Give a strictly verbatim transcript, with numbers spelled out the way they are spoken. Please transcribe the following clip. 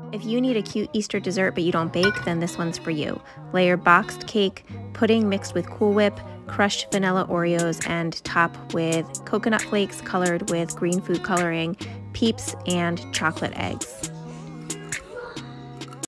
If you need a cute Easter dessert but you don't bake, then this one's for you. Layer boxed cake, pudding mixed with Cool Whip, crushed vanilla Oreos, and top with coconut flakes colored with green food coloring, Peeps, and chocolate eggs.